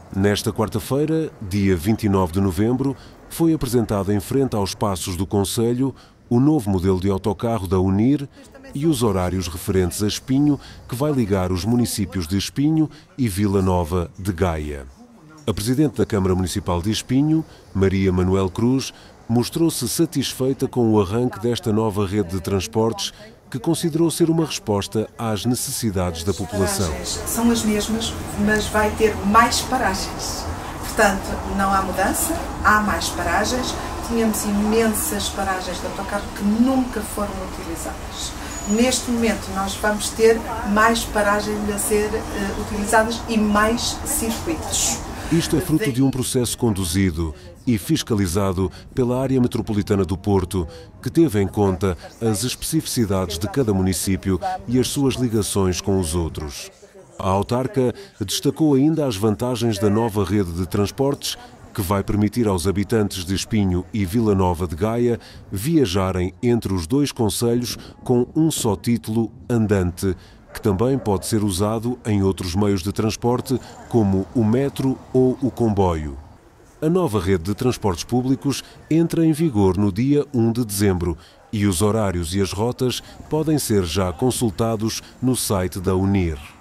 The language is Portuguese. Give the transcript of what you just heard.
Nesta quarta-feira, dia 29 de novembro, foi apresentado em frente aos passos do Conselho o novo modelo de autocarro da UNIR e os horários referentes a Espinho, que vai ligar os municípios de Espinho e Vila Nova de Gaia. A Presidente da Câmara Municipal de Espinho, Maria Manuel Cruz, mostrou-se satisfeita com o arranque desta nova rede de transportes, que considerou ser uma resposta às necessidades da população. As paragens são as mesmas, mas vai ter mais paragens. Portanto, não há mudança, há mais paragens. Tínhamos imensas paragens de autocarro que nunca foram utilizadas. Neste momento, nós vamos ter mais paragens a ser utilizadas e mais circuitos. Isto é fruto de um processo conduzido e fiscalizado pela Área Metropolitana do Porto, que teve em conta as especificidades de cada município e as suas ligações com os outros. A autarca destacou ainda as vantagens da nova rede de transportes, que vai permitir aos habitantes de Espinho e Vila Nova de Gaia viajarem entre os dois concelhos com um só título andante, que também pode ser usado em outros meios de transporte, como o metro ou o comboio. A nova rede de transportes públicos entra em vigor no dia 1 de dezembro e os horários e as rotas podem ser já consultados no site da UNIR.